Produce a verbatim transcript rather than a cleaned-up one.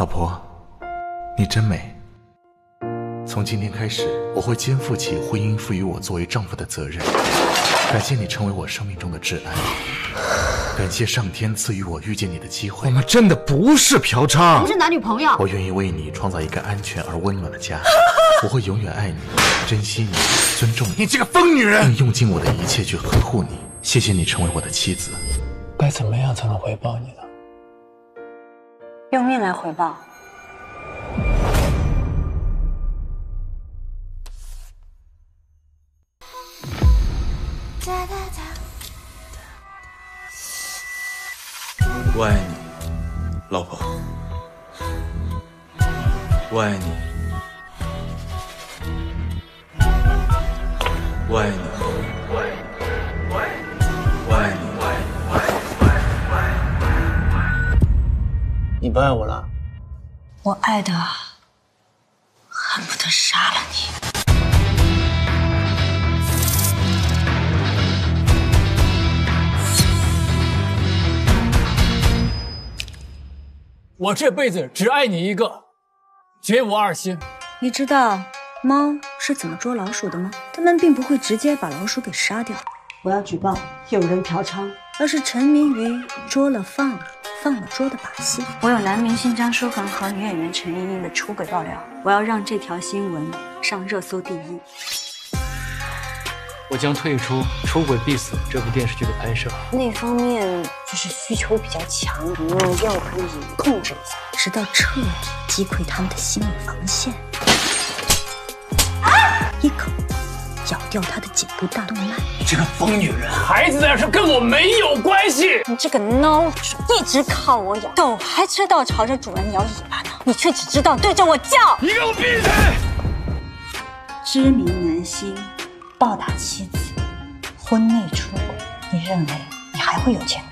老婆，你真美。从今天开始，我会肩负起婚姻赋予我作为丈夫的责任。感谢你成为我生命中的挚爱，感谢上天赐予我遇见你的机会。 我们真的不是嫖娼， 不是男女朋友。 我愿意为你创造一个安全而温暖的家，我会永远爱你，珍惜你，尊重你。 你这个疯女人！ 并用尽我的一切去呵护你。谢谢你成为我的妻子。 该怎么样才能回报你呢？ 用命来回报。 我爱你，老婆。我爱你，我爱你，我爱你，我爱你， 你不爱我了？ 我爱的恨不得杀了你。 我这辈子只爱你一个，绝无二心。 你知道猫是怎么捉老鼠的吗？它们并不会直接把老鼠给杀掉。 我要举报有人嫖娼， 而是沉迷于捉了放，放了捉的把戏。 我有男明星张书恒和女演员陈茵茵的出轨爆料， 我要让这条新闻上热搜第一。 我将退出《出轨必死》这部电视剧的拍摄。 那方面就是需求比较强，你用药可以控制一下， 直到彻底击溃他们的心理防线。啊！一口咬掉他的颈部大动脉。 你这个疯女人！ 孩子的事跟我没有关系。 你这个孬种，一直靠我养，狗还知道朝着主人摇尾巴呢，你却只知道对着我叫。 你给我闭嘴！ 知名男星暴打妻子，婚内出轨，你认为你还会有前途？